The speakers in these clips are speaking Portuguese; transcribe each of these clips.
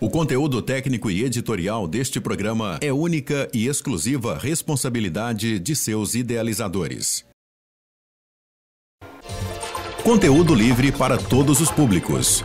O conteúdo técnico e editorial deste programa é única e exclusiva responsabilidade de seus idealizadores. Conteúdo livre para todos os públicos.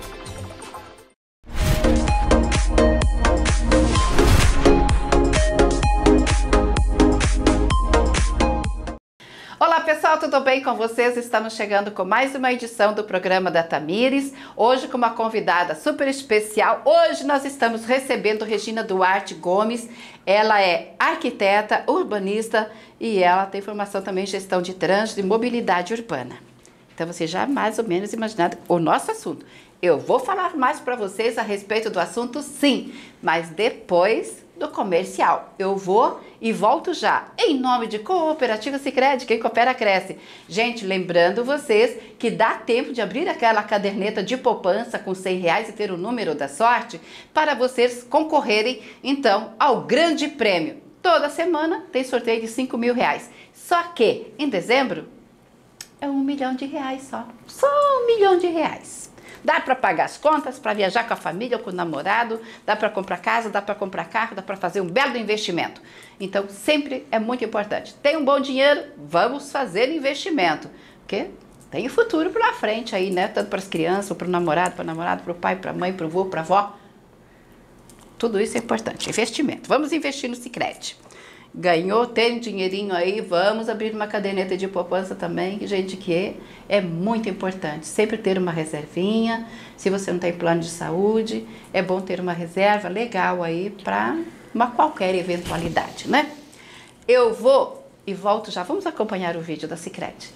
Olá pessoal, tudo bem com vocês? Estamos chegando com mais uma edição do programa da Tamires, hoje com uma convidada super especial. Hoje nós estamos recebendo Regina Duarte Gomes, ela é arquiteta, urbanista e ela tem formação também em gestão de trânsito e mobilidade urbana. Então você já mais ou menos imaginado o nosso assunto. Eu vou falar mais para vocês a respeito do assunto sim, mas depois do comercial. Eu vou e volto já. Em nome de Cooperativa Sicredi, quem coopera cresce. Gente, lembrando vocês que dá tempo de abrir aquela caderneta de poupança com R$100 e ter o número da sorte para vocês concorrerem então ao grande prêmio. Toda semana tem sorteio de R$5.000. Só que em dezembro é R$1 milhão só. Só R$1 milhão. Dá para pagar as contas, para viajar com a família ou com o namorado, dá para comprar casa, dá para comprar carro, dá para fazer um belo investimento. Então, sempre é muito importante. Tem um bom dinheiro, vamos fazer investimento, porque tem o futuro pela frente aí, né? Tanto para as crianças, para o namorado, para o pai, para a mãe, para o avô, para a avó. Tudo isso é importante. Investimento. Vamos investir no Sicredi. Ganhou, tem um dinheirinho aí, vamos abrir uma caderneta de poupança também, gente, que é muito importante. Sempre ter uma reservinha, se você não tem plano de saúde, é bom ter uma reserva legal aí para uma qualquer eventualidade, né? Eu vou e volto já, vamos acompanhar o vídeo da Sicredi.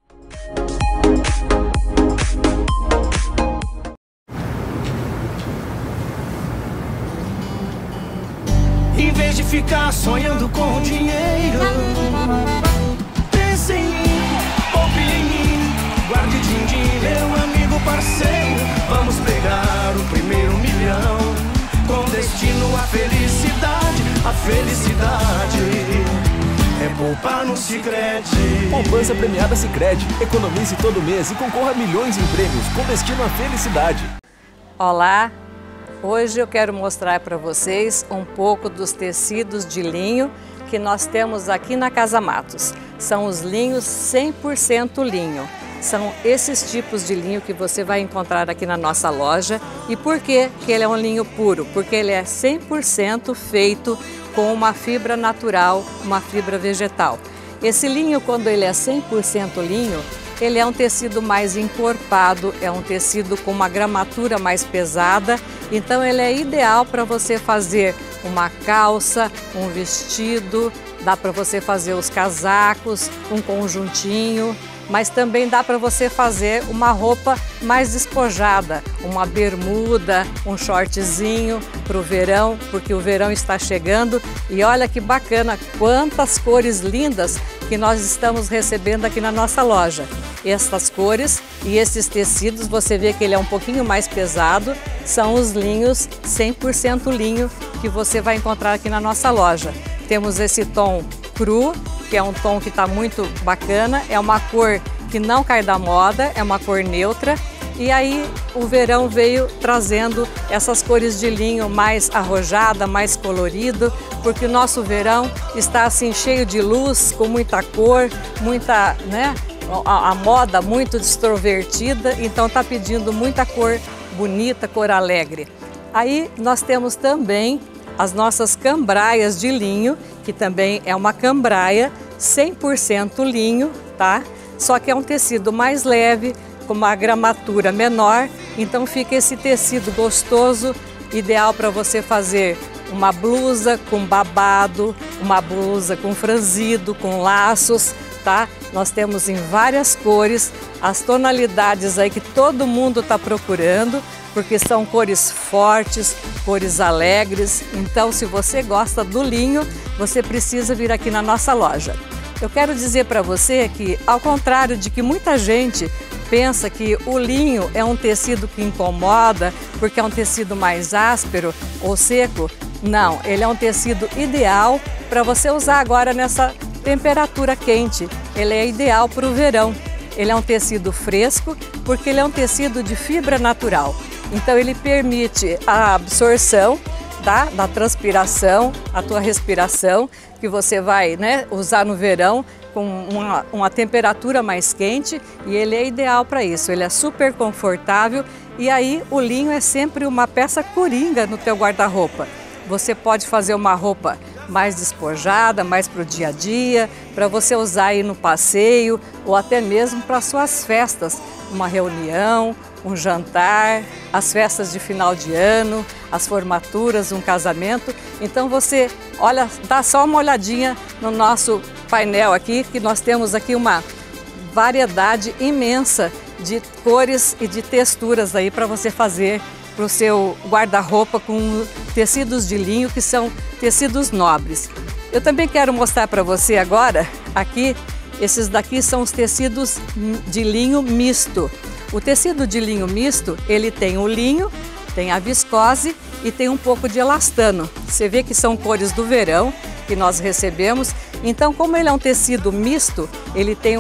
Em vez de ficar sonhando com dinheiro, pense em mim, poupe em mim, guarde din-din, meu amigo parceiro. Vamos pegar o primeiro $1 milhão, com destino à felicidade. A felicidade é poupar no Sicredi. Poupança premiada Sicredi. Economize todo mês e concorra a milhões em prêmios com destino à felicidade. Olá! Hoje eu quero mostrar para vocês um pouco dos tecidos de linho que nós temos aqui na Casa Matos. São os linhos 100% linho. São esses tipos de linho que você vai encontrar aqui na nossa loja. E por que ele é um linho puro? Porque ele é 100% feito com uma fibra natural, uma fibra vegetal. Esse linho, quando ele é 100% linho, ele é um tecido mais encorpado, é um tecido com uma gramatura mais pesada, então ele é ideal para você fazer uma calça, um vestido, dá para você fazer os casacos, um conjuntinho, mas também dá para você fazer uma roupa mais despojada, uma bermuda, um shortzinho para o verão, porque o verão está chegando. E olha que bacana, quantas cores lindas que nós estamos recebendo aqui na nossa loja. Estas cores e esses tecidos, você vê que ele é um pouquinho mais pesado, são os linhos 100% linho que você vai encontrar aqui na nossa loja. Temos esse tom cru, que é um tom que está muito bacana, é uma cor que não cai da moda, é uma cor neutra. E aí o verão veio trazendo essas cores de linho mais arrojada, mais colorido, porque o nosso verão está assim cheio de luz, com muita cor, muita, né? A moda muito extrovertida, então está pedindo muita cor bonita, cor alegre. Aí nós temos também as nossas cambraias de linho, que também é uma cambraia 100% linho, tá? Só que é um tecido mais leve, com uma gramatura menor, então fica esse tecido gostoso, ideal para você fazer uma blusa com babado, uma blusa com franzido, com laços, tá? Nós temos em várias cores, as tonalidades aí que todo mundo está procurando, porque são cores fortes, cores alegres. Então, se você gosta do linho, você precisa vir aqui na nossa loja. Eu quero dizer para você que, ao contrário de que muita gente pensa que o linho é um tecido que incomoda, porque é um tecido mais áspero ou seco, não, ele é um tecido ideal para você usar agora nessa temperatura quente. Ele é ideal para o verão. Ele é um tecido fresco, porque ele é um tecido de fibra natural. Então ele permite a absorção da transpiração, a tua respiração, que você vai, né, usar no verão com uma temperatura mais quente, e ele é ideal para isso. Ele é super confortável e aí o linho é sempre uma peça coringa no teu guarda-roupa. Você pode fazer uma roupa mais despojada, mais para o dia a dia, para você usar aí no passeio ou até mesmo para suas festas, uma reunião, um jantar, as festas de final de ano, as formaturas, um casamento. Então você, olha, dá só uma olhadinha no nosso painel aqui, que nós temos aqui uma variedade imensa de cores e de texturas aí para você fazer para o seu guarda-roupa com tecidos de linho, que são tecidos nobres. Eu também quero mostrar para você agora, aqui, esses daqui são os tecidos de linho misto. O tecido de linho misto, ele tem o linho, tem a viscose e tem um pouco de elastano. Você vê que são cores do verão que nós recebemos. Então, como ele é um tecido misto, ele tem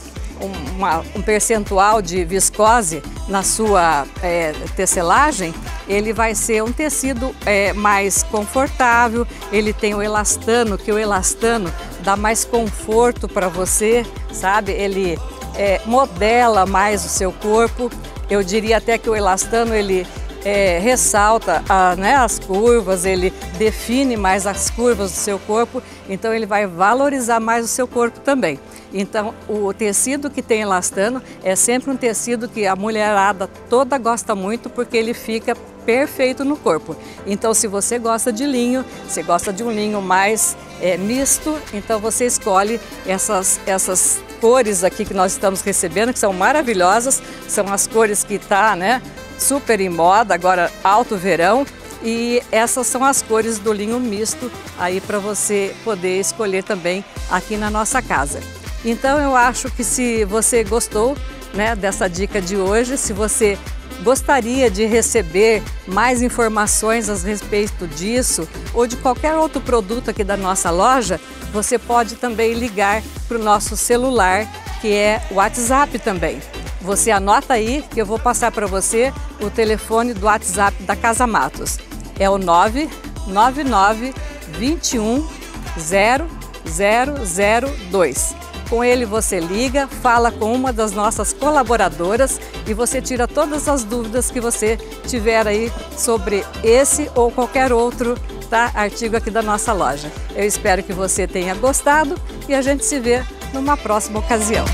um percentual de viscose na sua tecelagem, ele vai ser um tecido mais confortável. Ele tem o elastano, que o elastano dá mais conforto para você, sabe? Ele modela mais o seu corpo. Eu diria até que o elastano, ele ressalta as curvas, ele define mais as curvas do seu corpo, então ele vai valorizar mais o seu corpo também. Então o tecido que tem elastano é sempre um tecido que a mulherada toda gosta muito, porque ele fica perfeito no corpo. Então se você gosta de linho, você gosta de um linho mais misto, então você escolhe essas cores aqui que nós estamos recebendo, que são maravilhosas, são as cores que tá, né, super em moda, agora alto verão, e essas são as cores do linho misto aí para você poder escolher também aqui na nossa casa. Então eu acho que se você gostou, né, dessa dica de hoje, se você gostaria de receber mais informações a respeito disso ou de qualquer outro produto aqui da nossa loja, você pode também ligar para o nosso celular, que é o WhatsApp também. Você anota aí que eu vou passar para você o telefone do WhatsApp da Casa Matos. É o 999 21 0002. Com ele você liga, fala com uma das nossas colaboradoras e você tira todas as dúvidas que você tiver aí sobre esse ou qualquer outro artigo aqui da nossa loja. Eu espero que você tenha gostado e a gente se vê numa próxima ocasião.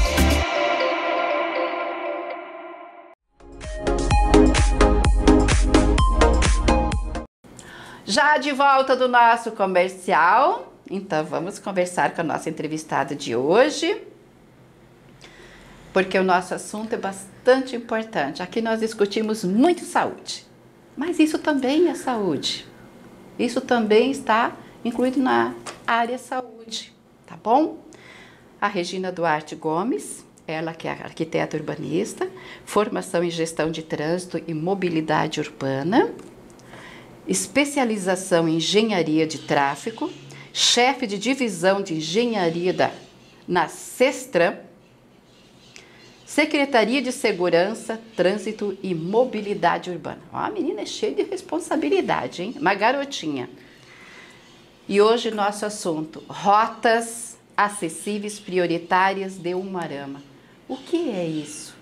Já de volta do nosso comercial, então vamos conversar com a nossa entrevistada de hoje, porque o nosso assunto é bastante importante. Aqui nós discutimos muito saúde, mas isso também é saúde. Isso também está incluído na área saúde, tá bom? A Regina Duarte Gomes, ela que é arquiteta urbanista, formação em gestão de trânsito e mobilidade urbana, especialização em engenharia de tráfego, chefe de divisão de engenharia na Sestran, Secretaria de Segurança, Trânsito e Mobilidade Urbana. Ó, a menina é cheia de responsabilidade, hein? Uma garotinha. E hoje nosso assunto, rotas acessíveis prioritárias de Umuarama. O que é isso?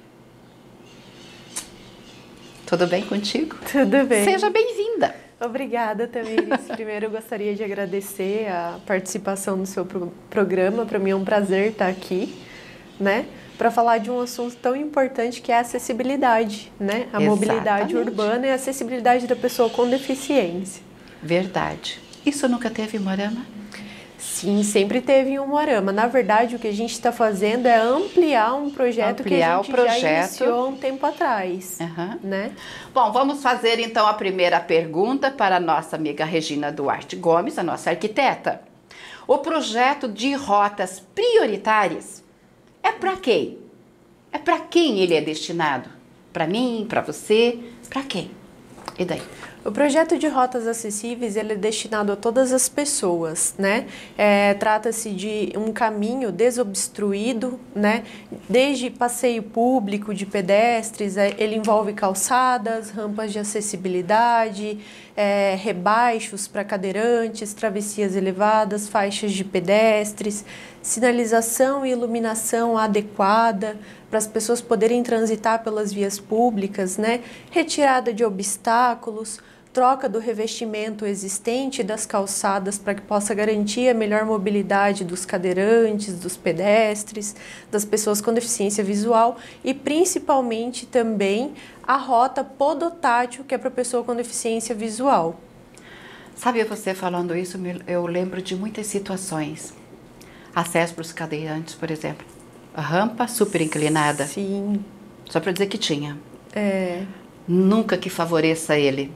Tudo bem contigo? Tudo bem. Seja bem-vinda. Obrigada, Tamires. Primeiro eu gostaria de agradecer a participação no seu programa. Para mim é um prazer estar aqui, né? Para falar de um assunto tão importante que é a acessibilidade, né? A mobilidade urbana e a acessibilidade da pessoa com deficiência. Verdade. Isso nunca teve em Umuarama? Sim, sempre teve em Umuarama. Na verdade, o que a gente está fazendo é ampliar um projeto que a gente já iniciou há um tempo atrás, né? Bom, vamos fazer então a primeira pergunta para a nossa amiga Regina Duarte Gomes, a nossa arquiteta. O projeto de rotas prioritárias é para quem? É para quem ele é destinado? Para mim, para você, para quem? E daí? O projeto de rotas acessíveis ele é destinado a todas as pessoas, né? Trata-se de um caminho desobstruído, né? Desde passeio público de pedestres, ele envolve calçadas, rampas de acessibilidade, rebaixos para cadeirantes, travessias elevadas, faixas de pedestres, sinalização e iluminação adequada para as pessoas poderem transitar pelas vias públicas, né? Retirada de obstáculos, troca do revestimento existente das calçadas para que possa garantir a melhor mobilidade dos cadeirantes, dos pedestres, das pessoas com deficiência visual e principalmente também a rota podotátil, que é para a pessoa com deficiência visual. Sabe, você falando isso, eu lembro de muitas situações. Acesso para os cadeirantes, por exemplo. A rampa super inclinada. Sim. Só para dizer que tinha. Nunca que favoreça ele.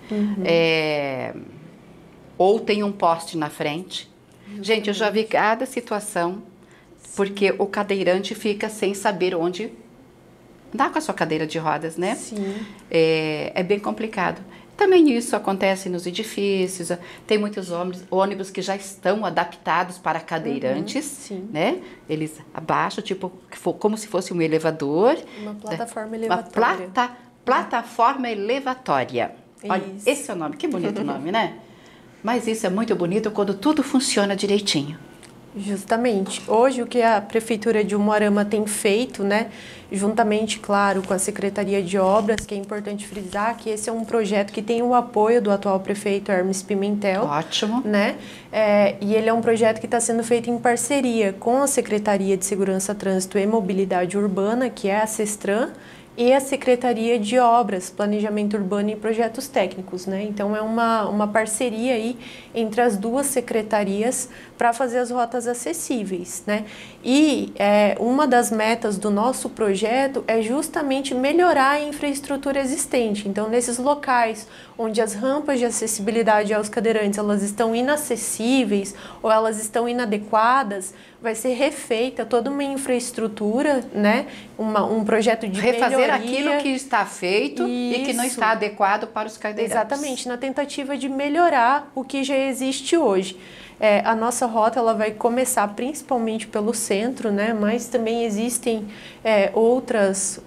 Ou tem um poste na frente. Gente, eu já vi cada situação, porque o cadeirante fica sem saber onde andar com a sua cadeira de rodas, né? Sim. É bem complicado. Também isso acontece nos edifícios, tem muitos ônibus que já estão adaptados para cadeirantes, né? Eles abaixam, tipo, como se fosse um elevador. Uma plataforma elevatória. Uma plataforma elevatória. Olha, esse é o nome, que bonito o nome, né? Mas isso é muito bonito quando tudo funciona direitinho. Justamente. Hoje, o que a Prefeitura de Umuarama tem feito, né, juntamente, claro, com a Secretaria de Obras, que é importante frisar que esse é um projeto que tem o apoio do atual prefeito Hermes Pimentel. Ótimo. Né? E ele é um projeto que está sendo feito em parceria com a Secretaria de Segurança, Trânsito e Mobilidade Urbana, que é a SESTRAN, e a Secretaria de Obras, Planejamento Urbano e Projetos Técnicos, né? Então é uma parceria aí entre as duas secretarias para fazer as rotas acessíveis, né? E uma das metas do nosso projeto é justamente melhorar a infraestrutura existente. Então, nesses locais onde as rampas de acessibilidade aos cadeirantes elas estão inacessíveis ou elas estão inadequadas, vai ser refeita toda uma infraestrutura, né? Um projeto de refazer melhoria. Aquilo que está feito e que não está adequado para os cadeirantes. Exatamente, na tentativa de melhorar o que já existe hoje. A nossa rota ela vai começar principalmente pelo centro, né? Mas também existem outras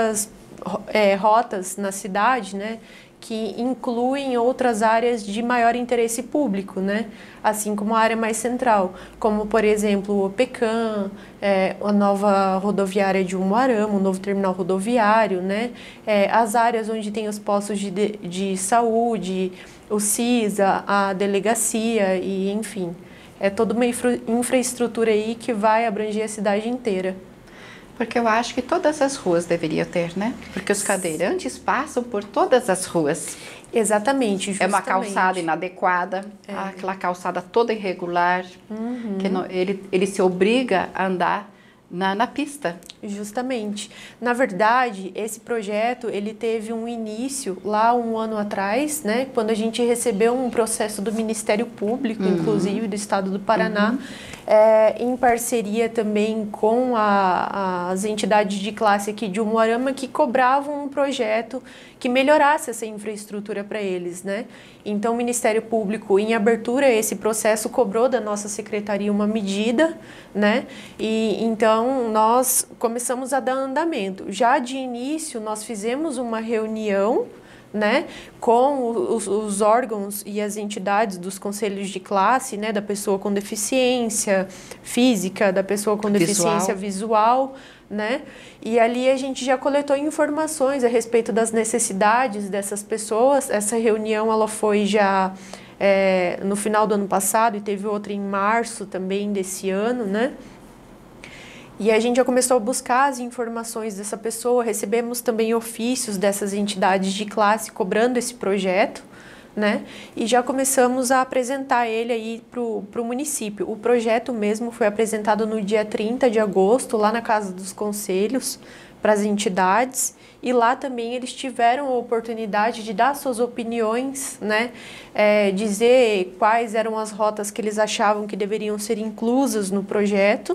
rotas na cidade, né? Que incluem outras áreas de maior interesse público, né? Assim como a área mais central, como, por exemplo, o OPECAM, a nova rodoviária de Umuarama, o novo terminal rodoviário, né? As áreas onde tem os postos de saúde, o CISA, a delegacia e, enfim, é toda uma infraestrutura aí que vai abranger a cidade inteira. Porque eu acho que todas as ruas deveriam ter, né? Porque os cadeirantes passam por todas as ruas. Exatamente, justamente. É uma calçada inadequada, aquela calçada toda irregular, que ele se obriga a andar na pista. Justamente. Na verdade, esse projeto ele teve um início lá um ano atrás, né? Quando a gente recebeu um processo do Ministério Público, inclusive do Estado do Paraná, em parceria também com as entidades de classe aqui de Umuarama que cobravam um projeto que melhorasse essa infraestrutura para eles, né? Então, o Ministério Público, em abertura a esse processo, cobrou da nossa secretaria uma medida, né? E então nós começamos a dar andamento. Já de início, nós fizemos uma reunião, né, com os órgãos e as entidades dos conselhos de classe, né, da pessoa com deficiência física, da pessoa com deficiência visual, né? E ali a gente já coletou informações a respeito das necessidades dessas pessoas. Essa reunião ela foi já no final do ano passado e teve outra em março também desse ano, né? E a gente já começou a buscar as informações dessa pessoa, recebemos também ofícios dessas entidades de classe cobrando esse projeto, né? E já começamos a apresentar ele aí para o município. O projeto mesmo foi apresentado no dia 30 de agosto, lá na Casa dos Conselhos, para as entidades, e lá também eles tiveram a oportunidade de dar suas opiniões, né? Dizer quais eram as rotas que eles achavam que deveriam ser inclusas no projeto,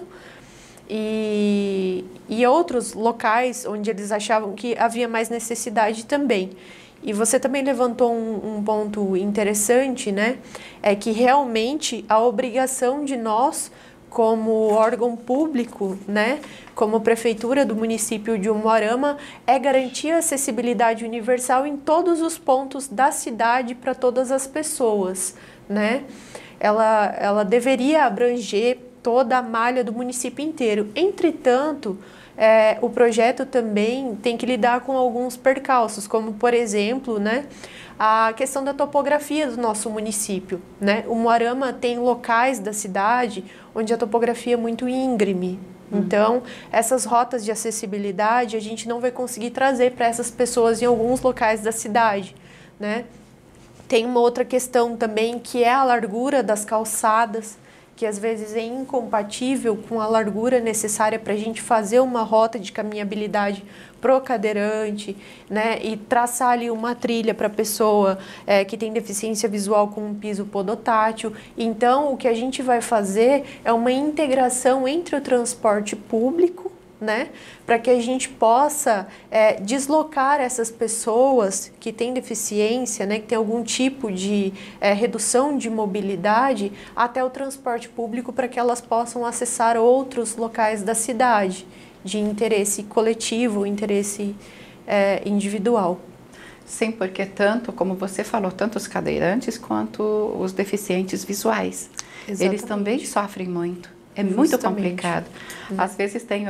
e outros locais onde eles achavam que havia mais necessidade também. E você também levantou um ponto interessante, né? É que realmente a obrigação de nós, como órgão público, né, como prefeitura do município de Umuarama, é garantir a acessibilidade universal em todos os pontos da cidade para todas as pessoas, né? Ela deveria abranger toda a malha do município inteiro. Entretanto, o projeto também tem que lidar com alguns percalços, como, por exemplo, né, a questão da topografia do nosso município, né? O Umuarama tem locais da cidade onde a topografia é muito íngreme. Então, essas rotas de acessibilidade a gente não vai conseguir trazer para essas pessoas em alguns locais da cidade, né? Tem uma outra questão também, que é a largura das calçadas, que às vezes é incompatível com a largura necessária para a gente fazer uma rota de caminhabilidade pro cadeirante, né, e traçar ali uma trilha para a pessoa que tem deficiência visual com um piso podotátil. Então, o que a gente vai fazer é uma integração entre o transporte público, né, para que a gente possa deslocar essas pessoas que têm deficiência, né, que tem algum tipo de redução de mobilidade até o transporte público, para que elas possam acessar outros locais da cidade de interesse coletivo, interesse individual. Sim, porque tanto, como você falou, tanto os cadeirantes quanto os deficientes visuais, exatamente, eles também sofrem muito. É muito Justamente. Complicado. Às vezes tem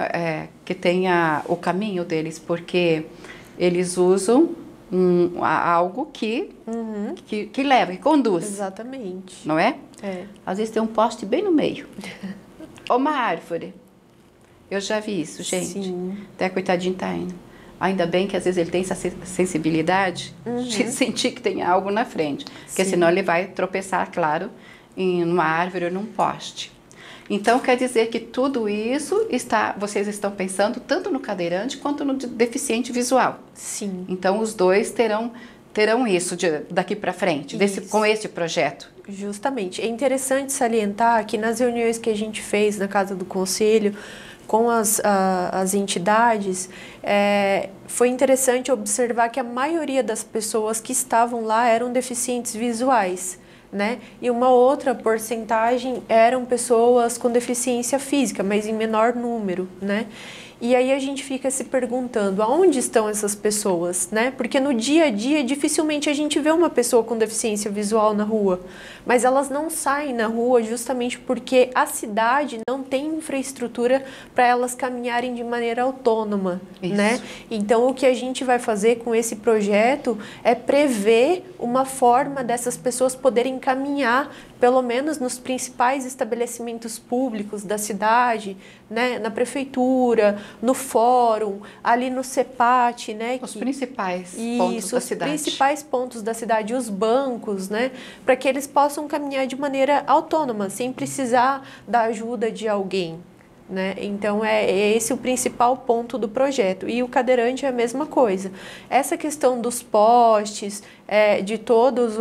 o caminho deles, porque eles usam algo que leva, que conduz. Exatamente. Não é? É. Às vezes tem um poste bem no meio. Ou uma árvore. Eu já vi isso, gente. Sim. Até coitadinho tá indo. Ainda bem que às vezes ele tem essa sensibilidade de sentir que tem algo na frente. Porque Sim. senão ele vai tropeçar, claro, em uma árvore ou num poste. Então, quer dizer que tudo isso vocês estão pensando tanto no cadeirante quanto no deficiente visual. Sim. Então, os dois terão isso daqui para frente, com esse projeto. Justamente. É interessante salientar que nas reuniões que a gente fez na Casa do Conselho, com as entidades, foi interessante observar que a maioria das pessoas que estavam lá eram deficientes visuais, né? E uma outra porcentagem eram pessoas com deficiência física, mas em menor número, né? E aí a gente fica se perguntando, aonde estão essas pessoas, né? Porque no dia a dia, dificilmente a gente vê uma pessoa com deficiência visual na rua, mas elas não saem na rua justamente porque a cidade não tem infraestrutura para elas caminharem de maneira autônoma, né? Então, o que a gente vai fazer com esse projeto é prever uma forma dessas pessoas poderem caminhar, pelo menos nos principais estabelecimentos públicos da cidade, né, na prefeitura, no fórum, ali no CEPAT, né, os principais pontos da cidade. Os principais pontos da cidade, os bancos, né, para que eles possam caminhar de maneira autônoma, sem precisar da ajuda de alguém, né? Então é esse o principal ponto do projeto. E o cadeirante é a mesma coisa. Essa questão dos postes, de todos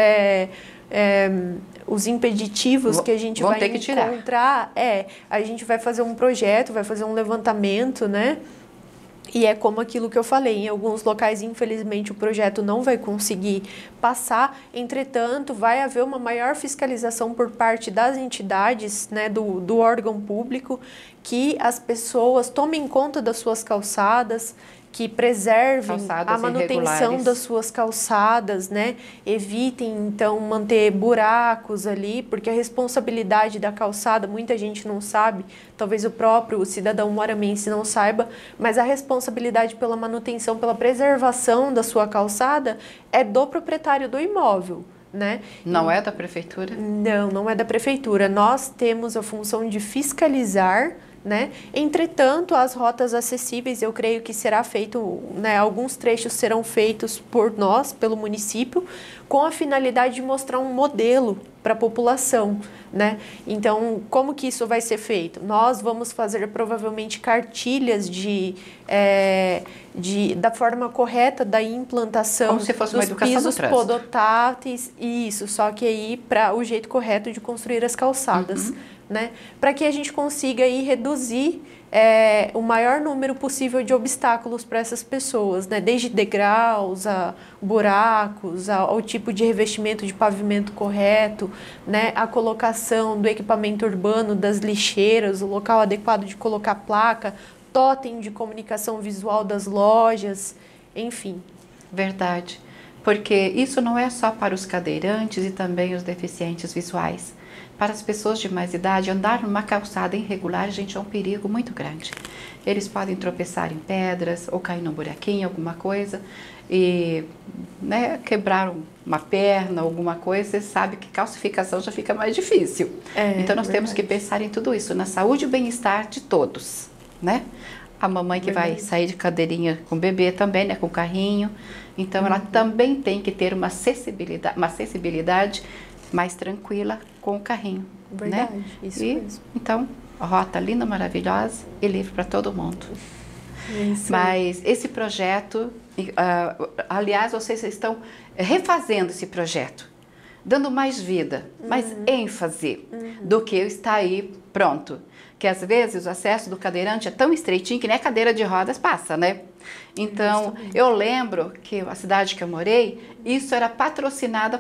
os impeditivos que a gente vai encontrar, a gente vai fazer um projeto, vai fazer um levantamento, né? E é como aquilo que eu falei, em alguns locais, infelizmente, o projeto não vai conseguir passar, entretanto, vai haver uma maior fiscalização por parte das entidades, né, do órgão público, que as pessoas tomem conta das suas calçadas, que preservem a manutenção das suas calçadas, né? Evitem, então, manter buracos ali, porque a responsabilidade da calçada, muita gente não sabe, talvez o próprio cidadão umuaramense não saiba, mas a responsabilidade pela manutenção, pela preservação da sua calçada é do proprietário do imóvel, né? Não é da prefeitura? Não é da prefeitura. Nós temos a função de fiscalizar, né? Entretanto, as rotas acessíveis, eu creio que será feito, né, alguns trechos serão feitos por nós, pelo município, com a finalidade de mostrar um modelo para a população, né? Então, como que isso vai ser feito? Nós vamos fazer provavelmente cartilhas da forma correta da implantação como se fosse uma educação pisos do trânsito. podotáteis, isso, só que aí para o jeito correto de construir as calçadas. né? Para que a gente consiga aí reduzir o maior número possível de obstáculos para essas pessoas, né? Desde degraus, a buracos, ao tipo de revestimento de pavimento correto, né? A colocação do equipamento urbano, das lixeiras, o local adequado de colocar placa, totem de comunicação visual das lojas, enfim. Verdade, porque isso não é só para os cadeirantes e também os deficientes visuais. Para as pessoas de mais idade, andar numa calçada irregular, gente, é um perigo muito grande. Eles podem tropeçar em pedras ou cair num buraquinho, alguma coisa, e quebrar uma perna, alguma coisa. Você sabe que calcificação já fica mais difícil. Então nós temos que pensar em tudo isso, na saúde e bem-estar de todos, né? A mamãe que vai sair de cadeirinha com o bebê também, né, com o carrinho. Então ela também tem que ter uma acessibilidade mais tranquila com o carrinho. Verdade, né? Isso mesmo. Então, a rota linda, maravilhosa e livre para todo mundo. Isso. Mas esse projeto, aliás, vocês estão refazendo esse projeto, dando mais vida, mais ênfase do que está aí pronto. Que às vezes o acesso do cadeirante é tão estreitinho que nem a cadeira de rodas passa, né? Então, eu lembro que a cidade que eu morei, isso era patrocinada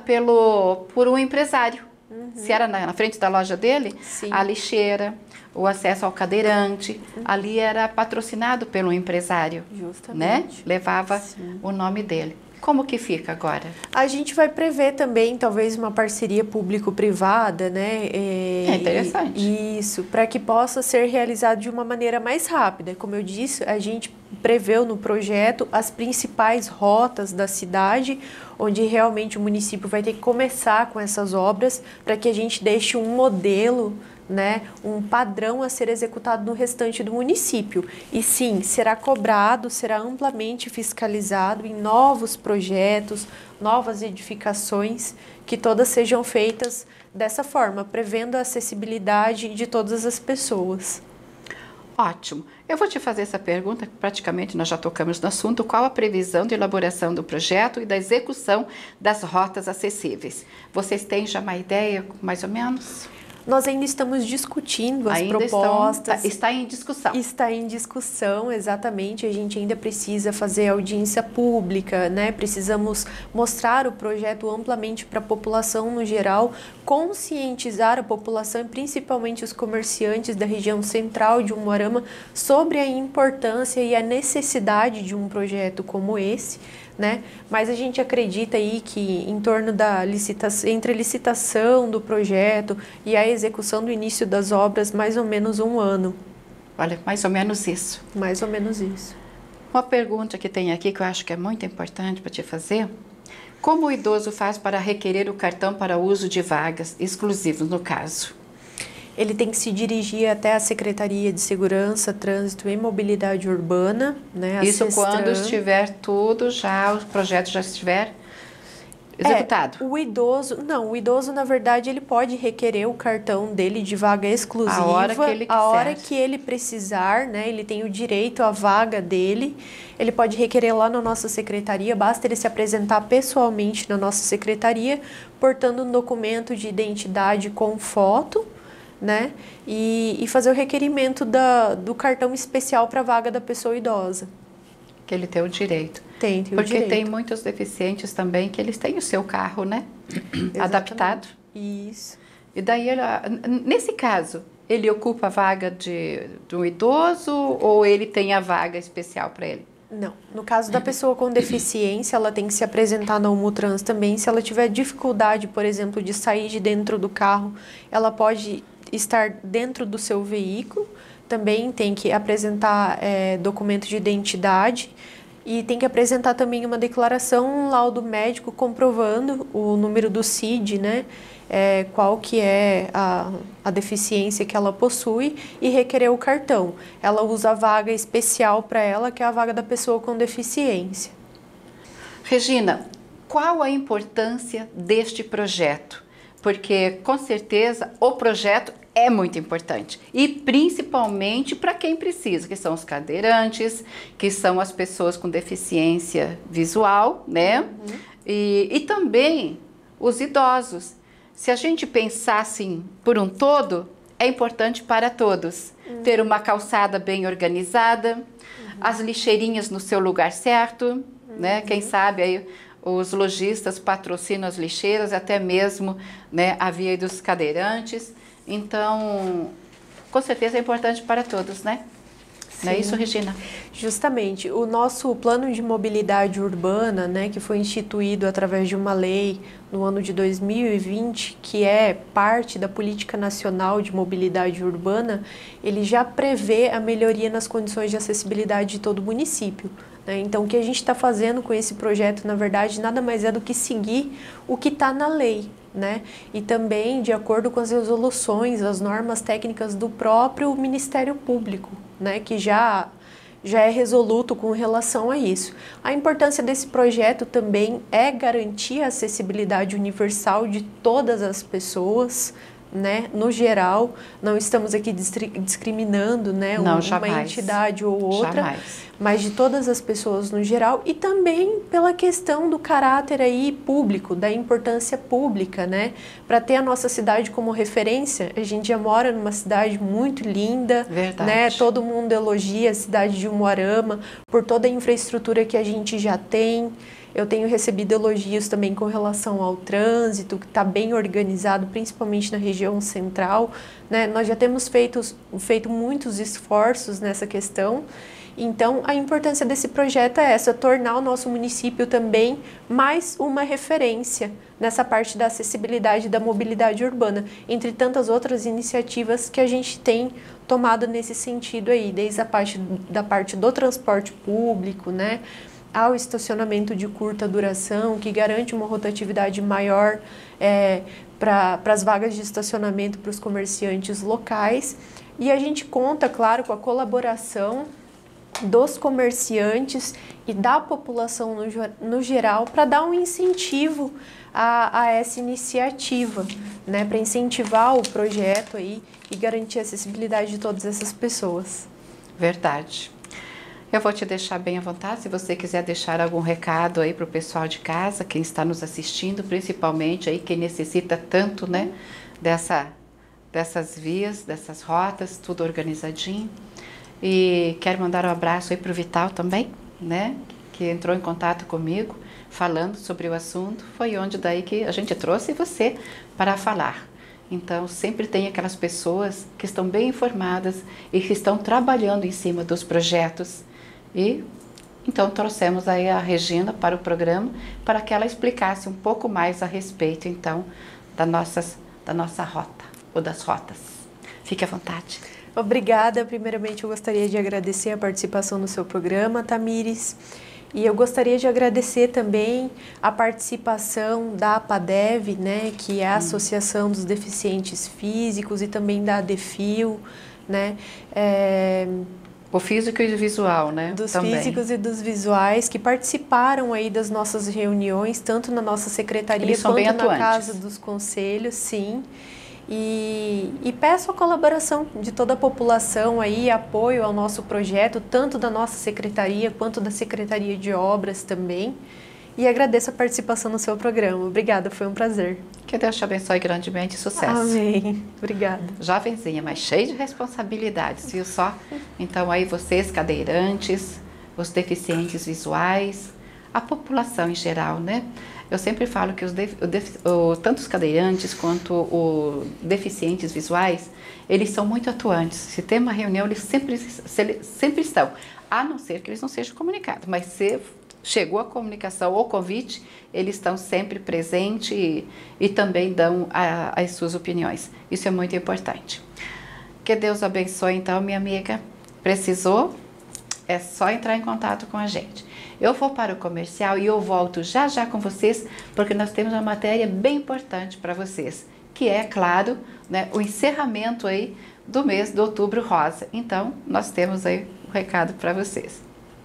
por um empresário. Se era na frente da loja dele, a lixeira, o acesso ao cadeirante, ali era patrocinado pelo empresário. Justamente. Né? Levava o nome dele. Como que fica agora? A gente vai prever também, talvez, uma parceria público-privada, né? É interessante. Isso, para que possa ser realizado de uma maneira mais rápida. Como eu disse, a gente preveu no projeto as principais rotas da cidade, onde realmente o município vai ter que começar com essas obras, para que a gente deixe um modelo, né, um padrão a ser executado no restante do município. E sim, será cobrado, será amplamente fiscalizado em novos projetos, novas edificações, que todas sejam feitas dessa forma, prevendo a acessibilidade de todas as pessoas. Ótimo. Eu vou te fazer essa pergunta, praticamente nós já tocamos no assunto. Qual a previsão de elaboração do projeto e da execução das rotas acessíveis? Vocês têm já uma ideia, mais ou menos? Nós ainda estamos discutindo as propostas. Está em discussão. Está em discussão, exatamente. A gente ainda precisa fazer audiência pública, né? Precisamos mostrar o projeto amplamente para a população no geral, conscientizar a população, principalmente os comerciantes da região central de Umuarama, sobre a importância e a necessidade de um projeto como esse, né? Mas a gente acredita aí que em torno da entre a licitação do projeto e a execução do início das obras, mais ou menos 1 ano. Olha, mais ou menos isso. Mais ou menos isso. Uma pergunta que tem aqui que eu acho que é muito importante para te fazer. Como o idoso faz para requerer o cartão para uso de vagas exclusivos, no caso? Ele tem que se dirigir até a Secretaria de Segurança, Trânsito e Mobilidade Urbana, né? Isso quando estiver tudo já, o projeto já estiver executado. O idoso, na verdade, ele pode requerer o cartão dele de vaga exclusiva. A hora que ele quiser. A hora que ele precisar, né? Ele tem o direito à vaga dele. Ele pode requerer lá na nossa secretaria, basta ele se apresentar pessoalmente na nossa secretaria, portando um documento de identidade com foto, né? E fazer o requerimento do cartão especial para a vaga da pessoa idosa. Que ele tem o direito. Tem o direito. Porque tem muitos deficientes também que eles têm o seu carro, né? Adaptado. Isso. E daí, nesse caso, ele ocupa a vaga de um idoso ou ele tem a vaga especial para ele? Não. No caso da pessoa com deficiência, ela tem que se apresentar na Umutrans também. Se ela tiver dificuldade, por exemplo, de sair de dentro do carro, ela pode estar dentro do seu veículo. Também tem que apresentar documento de identidade e tem que apresentar também uma declaração, um laudo médico comprovando o número do CID, né? Qual que é a deficiência que ela possui e requerer o cartão. Ela usa a vaga especial para ela, que é a vaga da pessoa com deficiência. Regina, qual a importância deste projeto? Porque, com certeza, o projeto é muito importante. E, principalmente, para quem precisa, que são os cadeirantes, que são as pessoas com deficiência visual, né? E também os idosos. Se a gente pensar assim, por um todo, é importante para todos. Ter uma calçada bem organizada, as lixeirinhas no seu lugar certo, né? Quem sabe aí os lojistas patrocinam as lixeiras, até mesmo, né, a via dos cadeirantes. Então, com certeza é importante para todos, né? Não é isso, Regina? Justamente. O nosso plano de mobilidade urbana, né, que foi instituído através de uma lei no ano de 2020, que é parte da Política Nacional de Mobilidade Urbana, ele já prevê a melhoria nas condições de acessibilidade de todo o município. Então, o que a gente está fazendo com esse projeto, na verdade, nada mais é do que seguir o que está na lei, né? E também de acordo com as resoluções, as normas técnicas do próprio Ministério Público, né? Que já é resoluto com relação a isso. A importância desse projeto também é garantir a acessibilidade universal de todas as pessoas, né? No geral, não estamos aqui discriminando, né, não, uma entidade ou outra, jamais. Mas de todas as pessoas no geral, e também pela questão do caráter aí público, da importância pública, né? Para ter a nossa cidade como referência. A gente já mora numa cidade muito linda, verdade, né? Todo mundo elogia a cidade de Umuarama por toda a infraestrutura que a gente já tem. Eu tenho recebido elogios também com relação ao trânsito, que está bem organizado, principalmente na região central, né? Nós já temos feito muitos esforços nessa questão. Então, a importância desse projeto é essa, tornar o nosso município também mais uma referência nessa parte da acessibilidade e da mobilidade urbana, entre tantas outras iniciativas que a gente tem tomado nesse sentido aí, desde da parte do transporte público, né, ao estacionamento de curta duração, que garante uma rotatividade maior para as vagas de estacionamento para os comerciantes locais. E a gente conta, claro, com a colaboração dos comerciantes e da população no geral para dar um incentivo a essa iniciativa, né, para incentivar o projeto aí e garantir a acessibilidade de todas essas pessoas. Verdade. Eu vou te deixar bem à vontade, se você quiser deixar algum recado aí para o pessoal de casa, quem está nos assistindo, principalmente aí quem necessita tanto, né, dessas vias, dessas rotas, tudo organizadinho. E quero mandar um abraço aí para o Vital também, né, que entrou em contato comigo, falando sobre o assunto. Foi onde daí que a gente trouxe você para falar. Então, sempre tem aquelas pessoas que estão bem informadas e que estão trabalhando em cima dos projetos. E então trouxemos aí a Regina para o programa para que ela explicasse um pouco mais a respeito, então, da nossa rota, ou das rotas. Fique à vontade. Obrigada. Primeiramente, eu gostaria de agradecer a participação no seu programa, Tamires. E eu gostaria de agradecer também a participação da APADEV, né, que é a Associação dos Deficientes Físicos, e também da ADEFIL, né, o físico e o visual, né? Dos também. Físicos e dos visuais, que participaram aí das nossas reuniões, tanto na nossa secretaria quanto na Casa dos Conselhos, sim. E peço a colaboração de toda a população aí, apoio ao nosso projeto, tanto da nossa secretaria quanto da Secretaria de Obras também. E agradeço a participação no seu programa. Obrigada, foi um prazer. Que Deus te abençoe grandemente e sucesso. Amém. Obrigada. Jovenzinha, mas cheia de responsabilidades, viu só? Então aí vocês, cadeirantes, os deficientes visuais, a população em geral, né? Eu sempre falo que tanto os cadeirantes quanto os deficientes visuais, eles são muito atuantes. Se tem uma reunião, eles sempre estão, a não ser que eles não sejam comunicados. Mas se chegou a comunicação ou convite, eles estão sempre presentes e também dão as suas opiniões. Isso é muito importante. Que Deus abençoe, então, minha amiga. Precisou? É só entrar em contato com a gente. Eu vou para o comercial e eu volto já já com vocês, porque nós temos uma matéria bem importante para vocês, que é, claro, né, o encerramento aí do mês de Outubro Rosa. Então, nós temos aí um recado para vocês.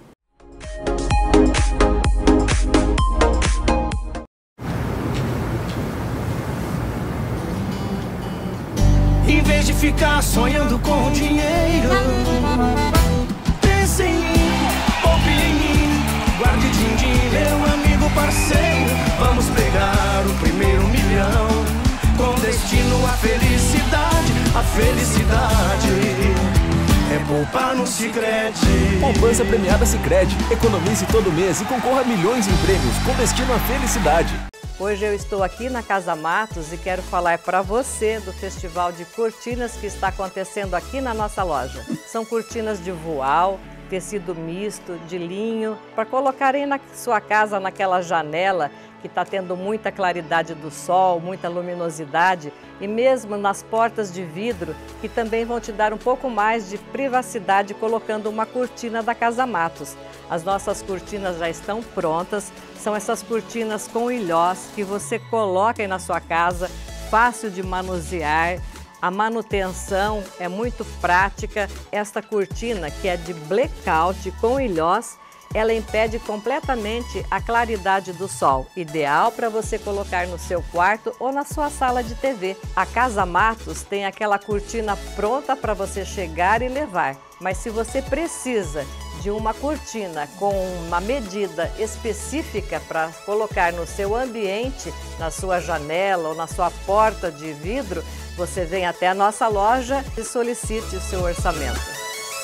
Em vez de ficar sonhando com dinheiro, pense em mim, poupe em mim, guarde din-din, meu amigo parceiro. Vamos pegar o primeiro milhão, com destino à felicidade, felicidade é poupar no Sicredi. Poupança premiada Sicredi. Economize todo mês e concorra a milhões em prêmios com destino à felicidade. Hoje eu estou aqui na Casa Matos e quero falar para você do Festival de Cortinas que está acontecendo aqui na nossa loja. São cortinas de voal, tecido misto, de linho, para colocar aí na sua casa, naquela janela que está tendo muita claridade do sol, muita luminosidade, e mesmo nas portas de vidro, que também vão te dar um pouco mais de privacidade colocando uma cortina da Casa Matos. As nossas cortinas já estão prontas, são essas cortinas com ilhós que você coloca aí na sua casa, fácil de manusear. A manutenção é muito prática. Esta cortina, que é de blackout com ilhós, ela impede completamente a claridade do sol, ideal para você colocar no seu quarto ou na sua sala de TV. A Casa Matos tem aquela cortina pronta para você chegar e levar, mas se você precisa de uma cortina com uma medida específica para colocar no seu ambiente, na sua janela ou na sua porta de vidro, você vem até a nossa loja e solicite o seu orçamento.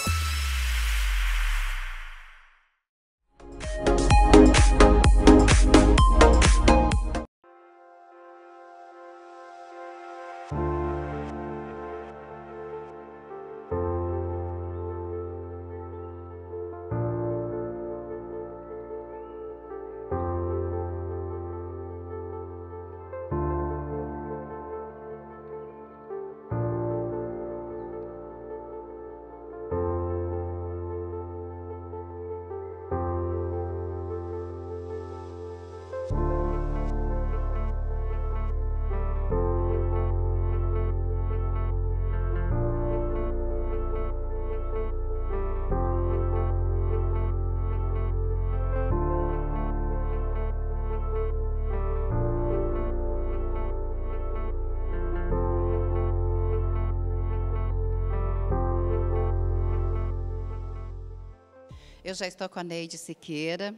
Eu já estou com a Neide Siqueira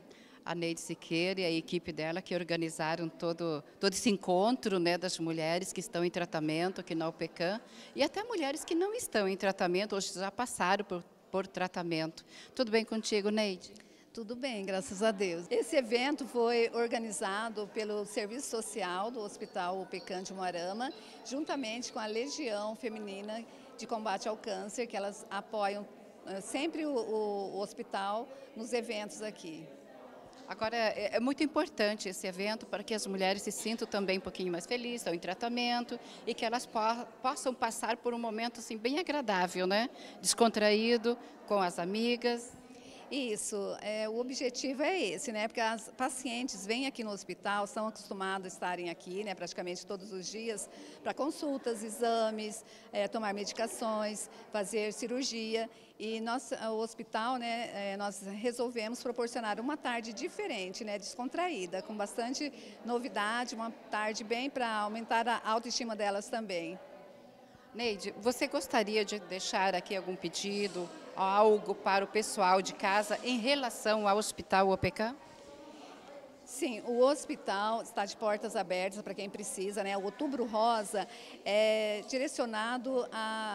e a equipe dela que organizaram todo esse encontro, né, das mulheres que estão em tratamento aqui na UPECAM e até mulheres que não estão em tratamento, hoje já passaram por tratamento. Tudo bem contigo, Neide? Tudo bem, graças a Deus. Esse evento foi organizado pelo Serviço Social do Hospital UPECAM de Umuarama, juntamente com a Legião Feminina de Combate ao Câncer, que elas apoiam sempre o hospital nos eventos aqui. Agora, é muito importante esse evento para que as mulheres se sintam também um pouquinho mais felizes, estão em tratamento e que elas possam passar por um momento assim, bem agradável, né? Descontraído, com as amigas. Isso, o objetivo é esse, né? Porque as pacientes vêm aqui no hospital, são acostumadas a estarem aqui, né, praticamente todos os dias, para consultas, exames, tomar medicações, fazer cirurgia. E o hospital, né, nós resolvemos proporcionar uma tarde diferente, né, descontraída, com bastante novidade, uma tarde bem para aumentar a autoestima delas também. Neide, você gostaria de deixar aqui algum pedido, algo para o pessoal de casa em relação ao Hospital UPECAM? Sim, o hospital está de portas abertas para quem precisa, né? O Outubro Rosa é direcionado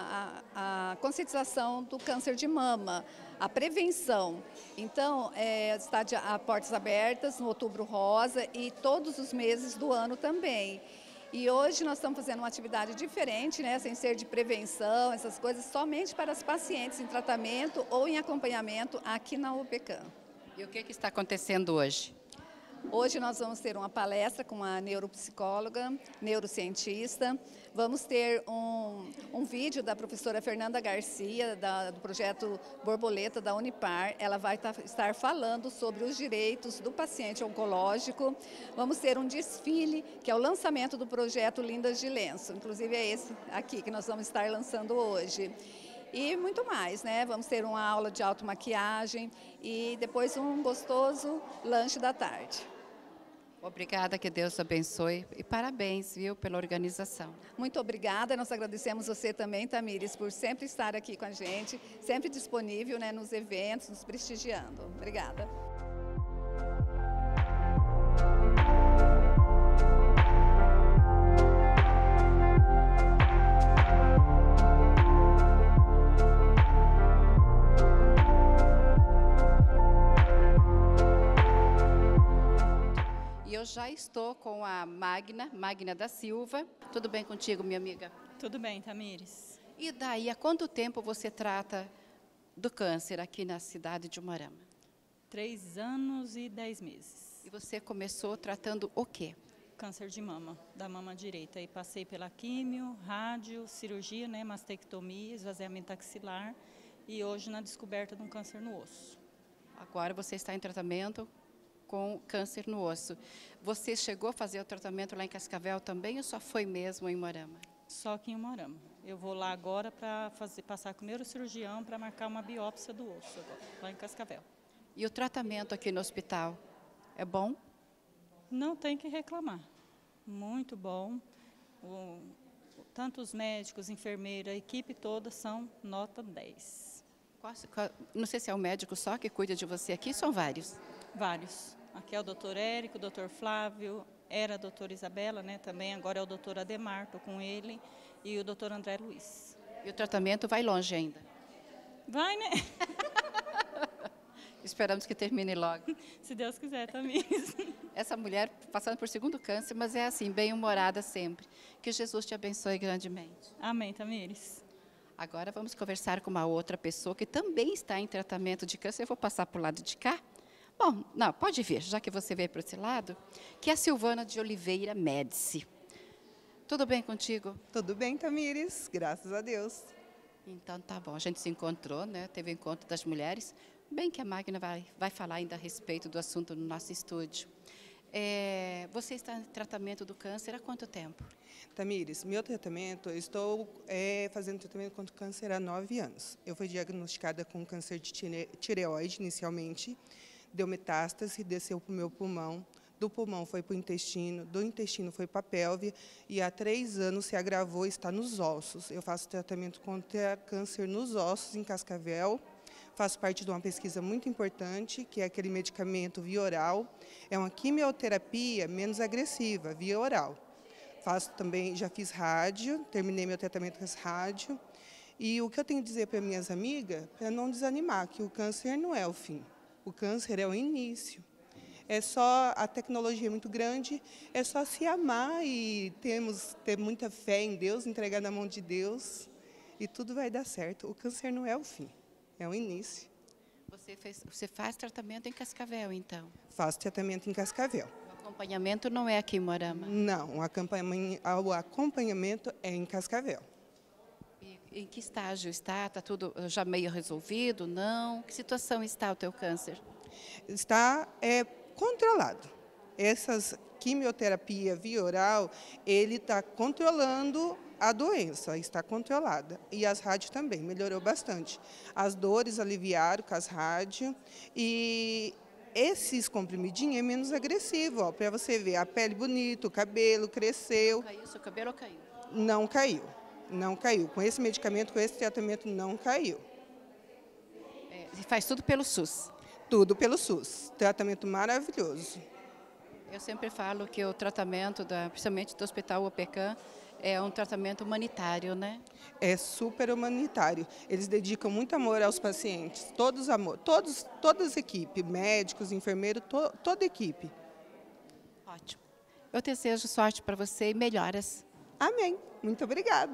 à conscientização do câncer de mama, à prevenção. Então, está de portas abertas no Outubro Rosa e todos os meses do ano também. E hoje nós estamos fazendo uma atividade diferente, né, sem ser de prevenção, essas coisas, somente para as pacientes em tratamento ou em acompanhamento aqui na UPECAM. E o que está acontecendo hoje? Hoje nós vamos ter uma palestra com uma neuropsicóloga, neurocientista. Vamos ter um vídeo da professora Fernanda Garcia, do projeto Borboleta da Unipar. Ela vai estar falando sobre os direitos do paciente oncológico. Vamos ter um desfile, que é o lançamento do projeto Lindas de Lenço. Inclusive é esse aqui que nós vamos estar lançando hoje. E muito mais, né? Vamos ter uma aula de automaquiagem e depois um gostoso lanche da tarde. Obrigada, que Deus abençoe e parabéns, viu, pela organização. Muito obrigada, nós agradecemos você também, Tamires, por sempre estar aqui com a gente, sempre disponível, né, nos eventos, nos prestigiando. Obrigada. estou com a Magna da Silva. Tudo bem contigo, minha amiga? Tudo bem, Tamires. E daí, há quanto tempo você trata do câncer aqui na cidade de Umuarama? 3 anos e 10 meses. E você começou tratando o quê? Câncer de mama, da mama direita. E passei pela químio, rádio, cirurgia, né, mastectomia, esvaziamento axilar e hoje na descoberta de um câncer no osso. Agora você está em tratamento com câncer no osso. Você chegou a fazer o tratamento lá em Cascavel também ou só foi mesmo em Umuarama? Só aqui em Umuarama. Eu vou lá agora para passar com o neurocirurgião para marcar uma biópsia do osso, agora, lá em Cascavel. E o tratamento aqui no hospital é bom? Não tem que reclamar. Muito bom. Tanto os médicos, enfermeira, a equipe toda são nota 10. Não sei se é o médico só que cuida de você aqui, são vários? Vários. Aqui é o doutor Érico, o doutor Flávio, era a doutora Isabela, né, também, agora é o doutor Ademar, estou com ele, e o doutor André Luiz. E o tratamento vai longe ainda? Vai, né? Esperamos que termine logo. Se Deus quiser, Tamires. Essa mulher passando por segundo câncer, mas é assim, bem-humorada sempre. Que Jesus te abençoe grandemente. Amém, Tamires. Agora vamos conversar com uma outra pessoa que também está em tratamento de câncer. Eu vou passar para o lado de cá. Bom, não, pode vir, já que você veio para esse lado, que é a Silvana de Oliveira Médici. Tudo bem contigo? Tudo bem, Tamires, graças a Deus. Então tá bom, a gente se encontrou, né? Teve o encontro das mulheres. Bem que a Magna vai falar ainda a respeito do assunto no nosso estúdio. Você está em tratamento do câncer há quanto tempo? Tamires, meu tratamento, eu estou fazendo tratamento contra o câncer há 9 anos. Eu fui diagnosticada com câncer de tireoide inicialmente, deu metástase, desceu para o meu pulmão, do pulmão foi para o intestino, do intestino foi para a pelve e há 3 anos se agravou e está nos ossos. Eu faço tratamento contra câncer nos ossos em Cascavel. Faço parte de uma pesquisa muito importante, que é aquele medicamento via oral. É uma quimioterapia menos agressiva, via oral. Faço também, já fiz rádio, terminei meu tratamento com rádio. E o que eu tenho a dizer para minhas amigas, para não desanimar, que o câncer não é o fim. O câncer é o início. É só, a tecnologia é muito grande, é só se amar e ter muita fé em Deus, entregar na mão de Deus, e tudo vai dar certo. O câncer não é o fim. É o início. Você faz tratamento em Cascavel, então? Faço tratamento em Cascavel. O acompanhamento não é aqui em Umuarama? Não, o acompanhamento é em Cascavel. E em que estágio está? Está tudo já meio resolvido? Não? Que situação está o teu câncer? Está controlado. Essas quimioterapia via oral, ele está controlando a doença, está controlada. E as rádios também, melhorou bastante. As dores aliviaram com as rádios. E esses comprimidinhos é menos agressivo, para você ver. A pele bonita, o cabelo cresceu. Caiu seu cabelo ou caiu? Não caiu, não caiu. Com esse medicamento, com esse tratamento, não caiu. Faz tudo pelo SUS? Tudo pelo SUS. Tratamento maravilhoso. Eu sempre falo que o tratamento, principalmente do Hospital OPECAM, é um tratamento humanitário, né? É super humanitário. Eles dedicam muito amor aos pacientes. Todas as equipes, médicos, enfermeiros, toda a equipe. Ótimo. Eu desejo sorte para você e melhoras. Amém. Muito obrigada.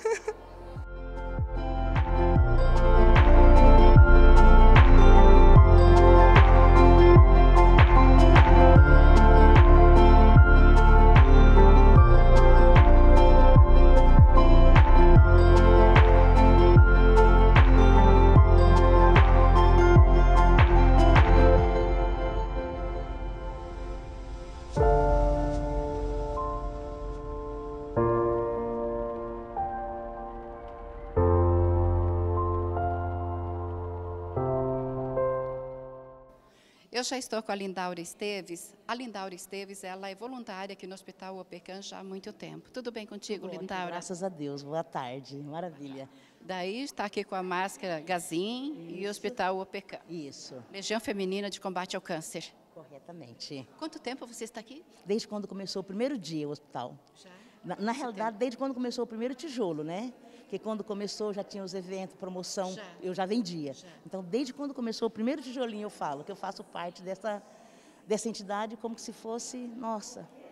Eu já estou com a Lindaura Esteves. A Lindaura Esteves, ela é voluntária aqui no Hospital OPECAM já há muito tempo. Tudo bem contigo, Lindaura? Graças a Deus, boa tarde, maravilha. Daí está aqui com a máscara Gazin e o Hospital OPECAM. Isso. Legião Feminina de Combate ao Câncer. Corretamente. Quanto tempo você está aqui? Desde quando começou o primeiro dia o hospital. Já? Na realidade, desde quando começou o primeiro tijolo, né? Porque quando começou já tinha os eventos, promoção, eu já vendia. Então, desde quando começou o primeiro tijolinho, eu falo que eu faço parte dessa entidade como se fosse, nossa,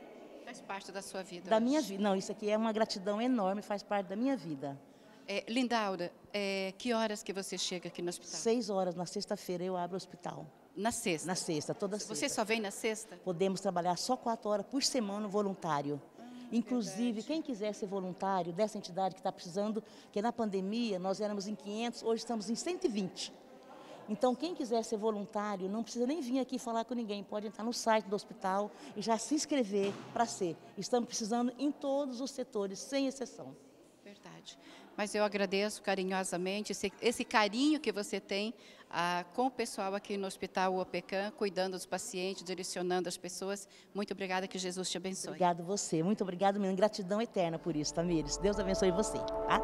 Faz parte da sua vida. Da minha vida. Não, isso aqui é uma gratidão enorme, faz parte da minha vida. Lindaura, que horas que você chega aqui no hospital? 6 horas, na sexta-feira eu abro o hospital. Na sexta? Na sexta, toda sexta. Você só vem na sexta? Podemos trabalhar só 4 horas por semana voluntário. Inclusive, verdade. Quem quiser ser voluntário dessa entidade que está precisando, que na pandemia nós éramos em 500, hoje estamos em 120. Então, quem quiser ser voluntário, não precisa nem vir aqui falar com ninguém, pode entrar no site do hospital e já se inscrever para ser. Estamos precisando em todos os setores, sem exceção. Verdade. Mas eu agradeço carinhosamente esse carinho que você tem com o pessoal aqui no Hospital UOPECAM, cuidando dos pacientes, direcionando as pessoas. Muito obrigada, que Jesus te abençoe. Obrigado você, muito obrigado, minha gratidão eterna por isso, Tamires. Deus abençoe você. Tá?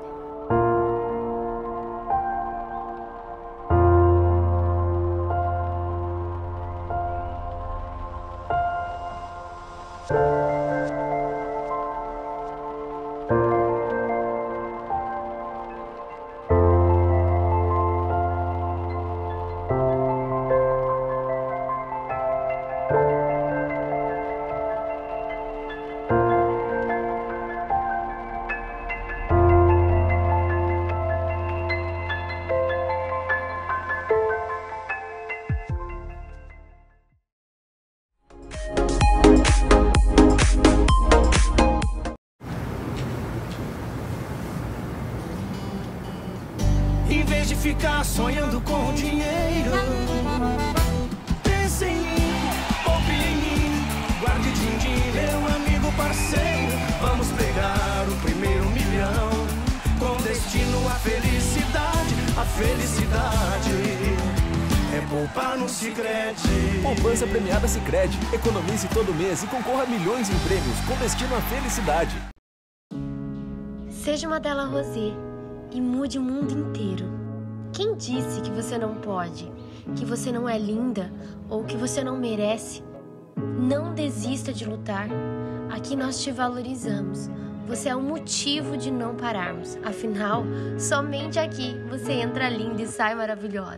Em vez de ficar sonhando com dinheiro, pense em mim, poupe em mim, guarde din-din, meu amigo parceiro. Vamos pegar o primeiro milhão, com destino à felicidade. A felicidade é poupar no Sicredi. Poupança premiada Sicredi. Economize todo mês e concorra a milhões em prêmios com destino à felicidade. Seja uma Della Rosé e mude o mundo inteiro. Quem disse que você não pode, que você não é linda ou que você não merece? Não desista de lutar. Aqui nós te valorizamos. Você é o motivo de não pararmos. Afinal, somente aqui você entra linda e sai maravilhosa.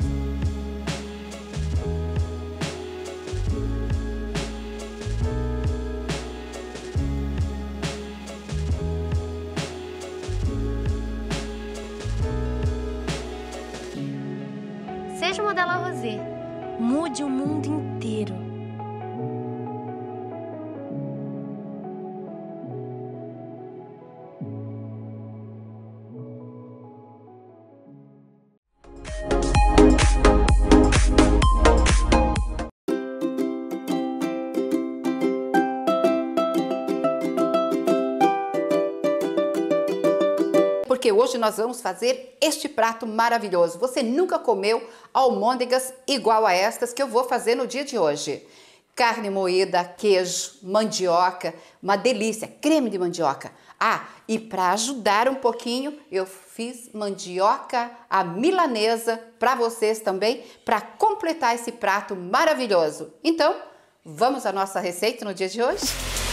Seja uma Della Rosé. Mude o mundo inteiro. Porque hoje nós vamos fazer este prato maravilhoso. Você nunca comeu almôndegas igual a estas que eu vou fazer no dia de hoje. Carne moída, queijo, mandioca, uma delícia, creme de mandioca. Ah, e para ajudar um pouquinho, eu fiz mandioca à milanesa para vocês também, para completar esse prato maravilhoso. Então, vamos à nossa receita no dia de hoje?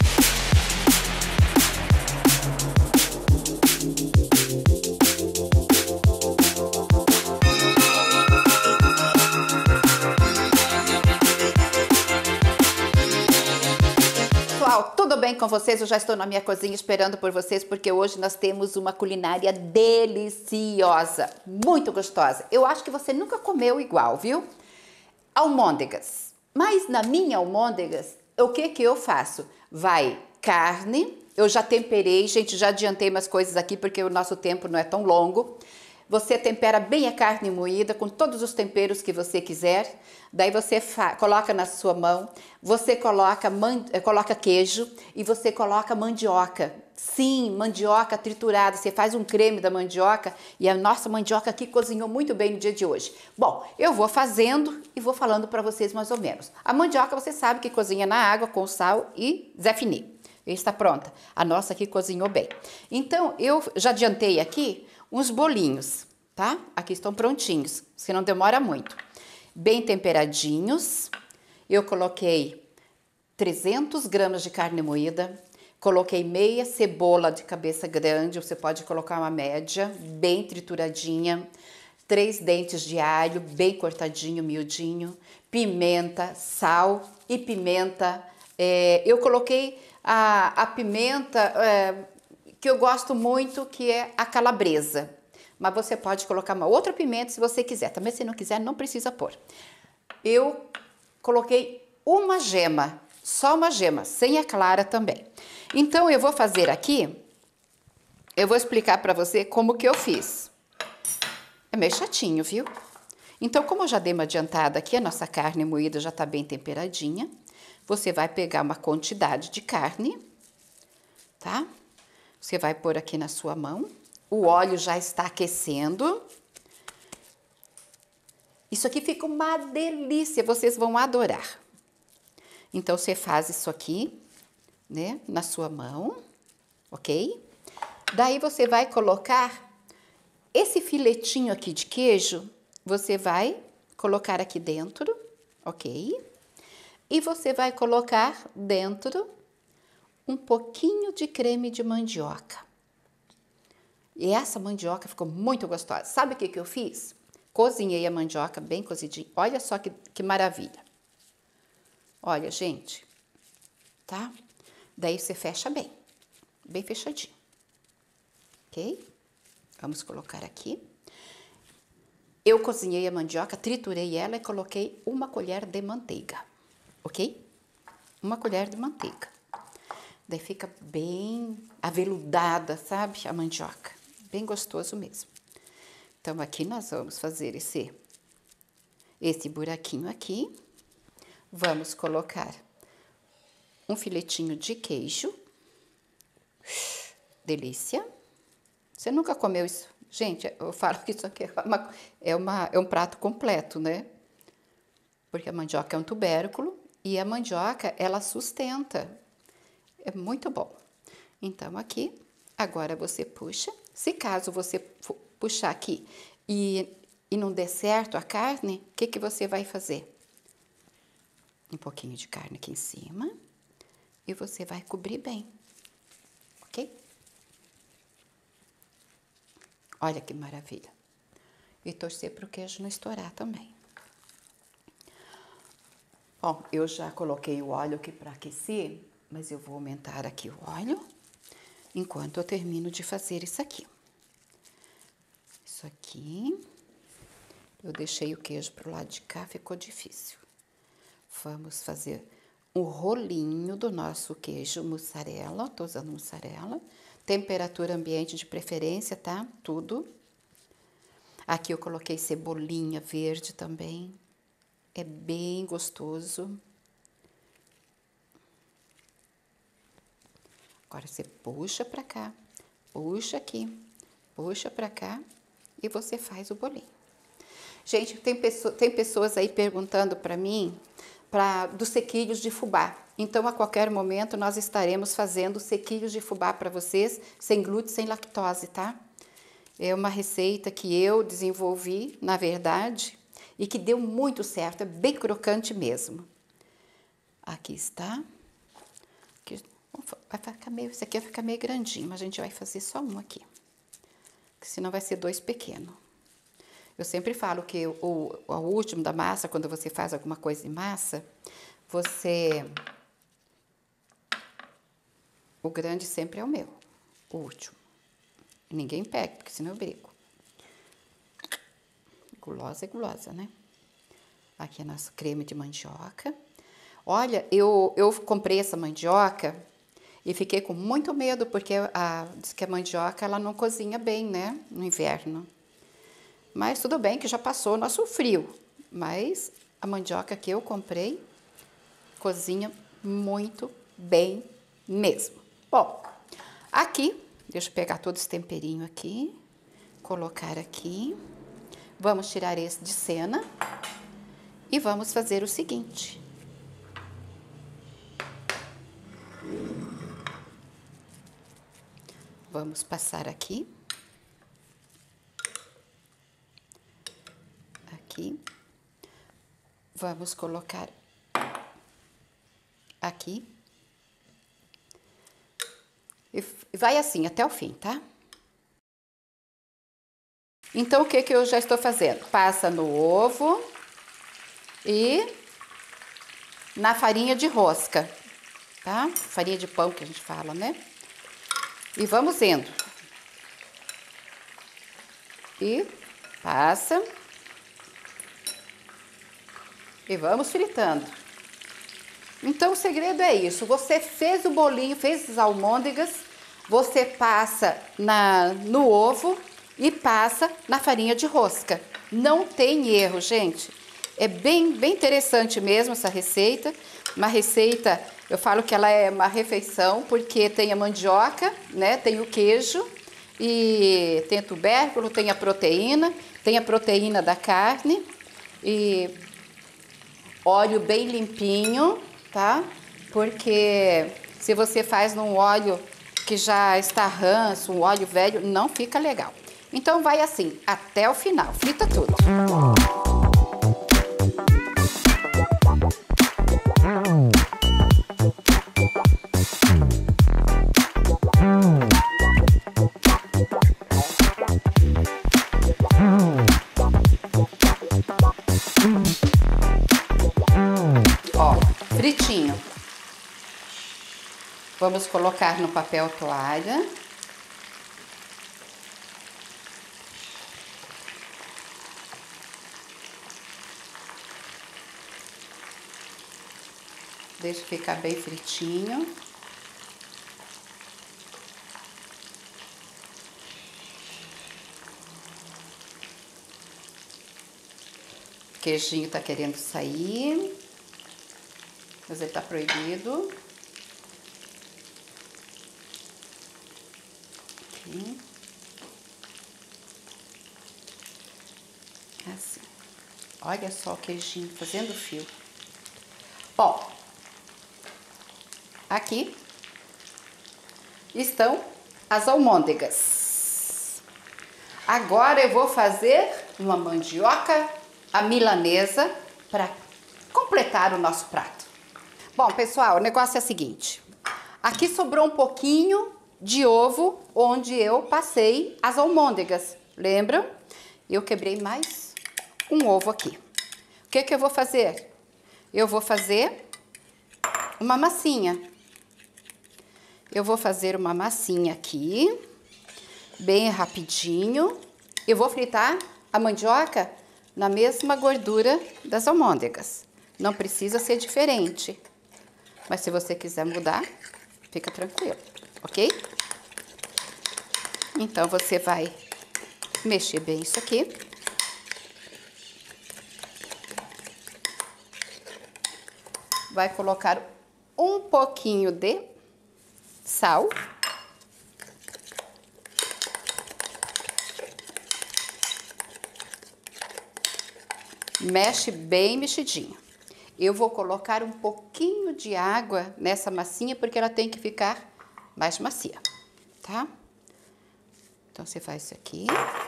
Tudo bem com vocês? Eu já estou na minha cozinha esperando por vocês, porque hoje nós temos uma culinária deliciosa, muito gostosa. Eu acho que você nunca comeu igual, viu? Almôndegas. Mas na minha almôndegas, o que eu faço? Vai carne, eu já temperei, gente, já adiantei umas coisas aqui porque o nosso tempo não é tão longo. Você tempera bem a carne moída com todos os temperos que você quiser. Daí você coloca na sua mão, você coloca queijo e você coloca mandioca. Sim, mandioca triturada. Você faz um creme da mandioca e a nossa mandioca aqui cozinhou muito bem no dia de hoje. Bom, eu vou fazendo e vou falando para vocês mais ou menos. A mandioca você sabe que cozinha na água com sal e Zé Fini. Está pronta. A nossa aqui cozinhou bem. Então, eu já adiantei aqui uns bolinhos, tá? Aqui estão prontinhos, se não demora muito. Bem temperadinhos. Eu coloquei 300 gramas de carne moída, coloquei meia cebola de cabeça grande, você pode colocar uma média, bem trituradinha, 3 dentes de alho, bem cortadinho, miudinho, pimenta, sal e pimenta. Eu coloquei a pimenta que eu gosto muito, que é a calabresa. Mas você pode colocar uma outra pimenta se você quiser. Também se não quiser, não precisa pôr. Eu coloquei uma gema, só uma gema, sem a clara também. Então eu vou fazer aqui, eu vou explicar para você como que eu fiz. É meio chatinho, viu? Então, como eu já dei uma adiantada aqui, a nossa carne moída já tá bem temperadinha. Você vai pegar uma quantidade de carne, tá? Você vai pôr aqui na sua mão. O óleo já está aquecendo. Isso aqui fica uma delícia, vocês vão adorar. Então, você faz isso aqui, né, na sua mão, ok? Daí, você vai colocar esse filetinho aqui de queijo, você vai colocar aqui dentro, ok? E você vai colocar dentro um pouquinho de creme de mandioca. E essa mandioca ficou muito gostosa. Sabe o que eu fiz? Cozinhei a mandioca bem cozidinha. Olha só que maravilha. Olha, gente, tá? Daí você fecha bem fechadinho, ok? Vamos colocar aqui. Eu cozinhei a mandioca, triturei ela e coloquei uma colher de manteiga, ok? Uma colher de manteiga. Daí fica bem aveludada, sabe? A mandioca. Bem gostoso mesmo. Então, aqui nós vamos fazer esse buraquinho aqui. Vamos colocar um filetinho de queijo. Delícia. Você nunca comeu isso? Gente, eu falo que isso aqui é um prato completo, né? Porque a mandioca é um tubérculo e a mandioca, ela sustenta. É muito bom. Então, aqui, agora você puxa. Se caso você puxar aqui e não der certo a carne, o que você vai fazer? Um pouquinho de carne aqui em cima e você vai cobrir bem, ok? Olha que maravilha. E torcer para o queijo não estourar também. Bom, eu já coloquei o óleo aqui para aquecer, mas eu vou aumentar aqui o óleo enquanto eu termino de fazer isso aqui. Isso aqui, eu deixei o queijo pro lado de cá, ficou difícil. Vamos fazer um rolinho do nosso queijo mussarela, tô usando mussarela. Temperatura ambiente de preferência, tá? Tudo. Aqui eu coloquei cebolinha verde também. É bem gostoso. Agora você puxa pra cá, puxa aqui, puxa pra cá e você faz o bolinho. Gente, tem pessoas aí perguntando pra mim dos sequilhos de fubá. Então, a qualquer momento, nós estaremos fazendo sequilhos de fubá para vocês, sem glúten, sem lactose, tá? É uma receita que eu desenvolvi, na verdade, e que deu muito certo, é bem crocante mesmo. Aqui está. Esse aqui vai ficar meio grandinho, mas a gente vai fazer só um aqui. Porque senão vai ser dois pequenos. Eu sempre falo que o último da massa, quando você faz alguma coisa em massa, o grande sempre é o meu, o último. Ninguém pega, porque senão eu brigo. Gulosa é gulosa, né? Aqui é nosso creme de mandioca. Olha, eu comprei essa mandioca e fiquei com muito medo, porque diz que a mandioca ela não cozinha bem, né? No inverno. Mas tudo bem que já passou o nosso frio. Mas a mandioca que eu comprei cozinha muito bem mesmo. Bom, aqui, deixa eu pegar todo esse temperinho aqui, colocar aqui. Vamos tirar esse de cena e vamos fazer o seguinte. Vamos passar aqui. Aqui. Vamos colocar aqui. E vai assim até o fim, tá? Então, o que eu já estou fazendo? Passa no ovo e na farinha de rosca. tá? Farinha de pão que a gente fala, né? E vamos indo. E passa. E vamos fritando. Então o segredo é isso. Você fez o bolinho, fez as almôndegas, você passa no ovo e passa na farinha de rosca. Não tem erro, gente. É bem interessante mesmo essa receita. Uma receita, eu falo que ela é uma refeição porque tem a mandioca, né? Tem o queijo e tem o tubérculo, tem a proteína da carne e óleo bem limpinho, tá? Porque se você faz num óleo que já está ranço, um óleo velho, não fica legal. Então vai assim, até o final, frita tudo. Ó, fritinho. Vamos colocar no papel toalha. Deixa ficar bem fritinho. O queijinho tá querendo sair, mas ele tá proibido. Aqui. Assim. Olha só o queijinho fazendo fio. Ó, aqui estão as almôndegas. Agora eu vou fazer uma mandioca à milanesa para completar o nosso prato. Bom, pessoal, o negócio é o seguinte. Aqui sobrou um pouquinho de ovo onde eu passei as almôndegas. Lembram? Eu quebrei mais um ovo aqui. O que que eu vou fazer? Eu vou fazer uma massinha. Eu vou fazer uma massinha aqui, bem rapidinho. Eu vou fritar a mandioca na mesma gordura das almôndegas. Não precisa ser diferente. Mas se você quiser mudar, fica tranquilo, ok? Então você vai mexer bem isso aqui. Vai colocar um pouquinho de sal. Mexe bem mexidinho. Eu vou colocar um pouquinho de água nessa massinha porque ela tem que ficar mais macia, tá? Então você faz isso aqui.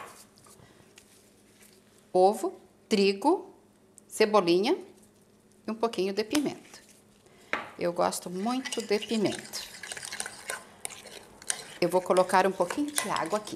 Ovo, trigo, cebolinha e um pouquinho de pimenta. Eu gosto muito de pimenta. Eu vou colocar um pouquinho de água aqui.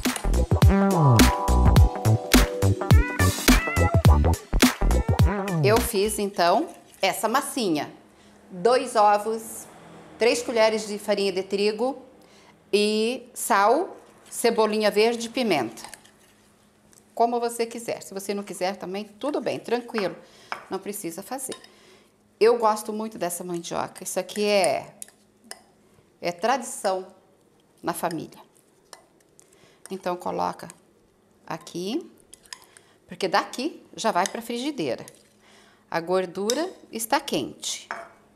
Eu fiz, então, essa massinha. 2 ovos, 3 colheres de farinha de trigo e sal, cebolinha verde e pimenta. Como você quiser. Se você não quiser também, tudo bem, tranquilo. Não precisa fazer. Eu gosto muito dessa mandioca. Isso aqui é tradição na família. Então, coloca aqui, porque daqui já vai para a frigideira. A gordura está quente.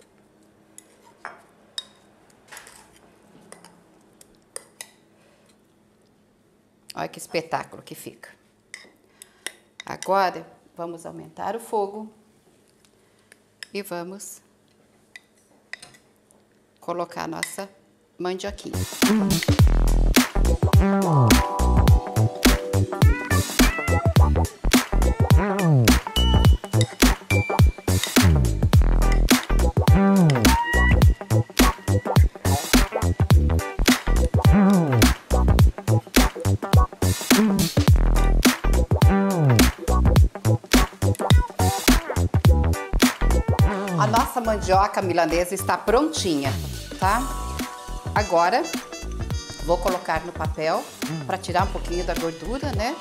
Olha que espetáculo que fica. Agora, vamos aumentar o fogo e vamos colocar a nossa mandioquinha. nossa mandioca milanesa está prontinha, tá? Agora, vou colocar no papel para tirar um pouquinho da gordura, né?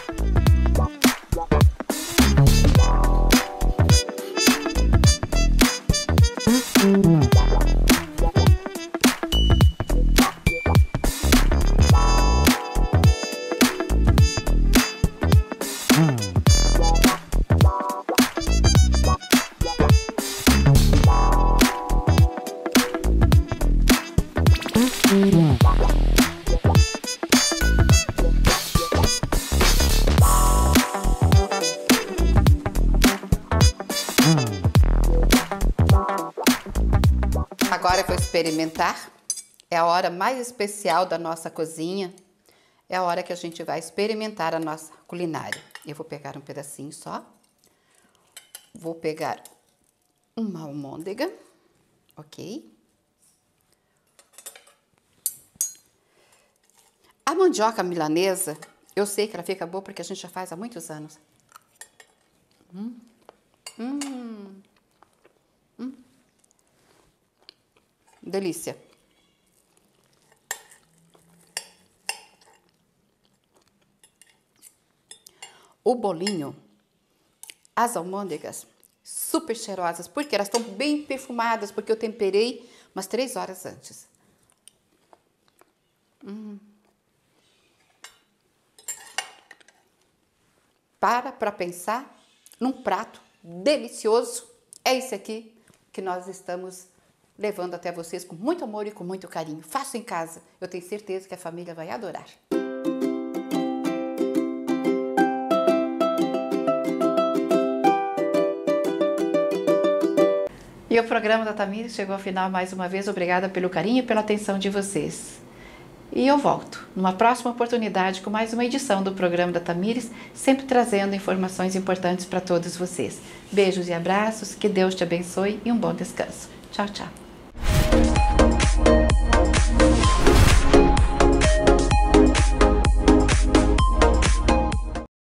Agora eu vou experimentar. É a hora mais especial da nossa cozinha. É a hora que a gente vai experimentar a nossa culinária. Eu vou pegar um pedacinho só. Vou pegar uma almôndega, ok? A mandioca milanesa, eu sei que ela fica boa porque a gente já faz há muitos anos. Delícia. O bolinho, as almôndegas, super cheirosas, porque elas estão bem perfumadas, porque eu temperei umas 3 horas antes. Para pensar num prato delicioso. É esse aqui que nós estamos levando até vocês com muito amor e com muito carinho. Faça em casa. Eu tenho certeza que a família vai adorar. E o programa da Tamires chegou ao final mais uma vez. Obrigada pelo carinho e pela atenção de vocês. E eu volto numa próxima oportunidade com mais uma edição do programa da Tamires, sempre trazendo informações importantes para todos vocês. Beijos e abraços, que Deus te abençoe e um bom descanso. Tchau, tchau.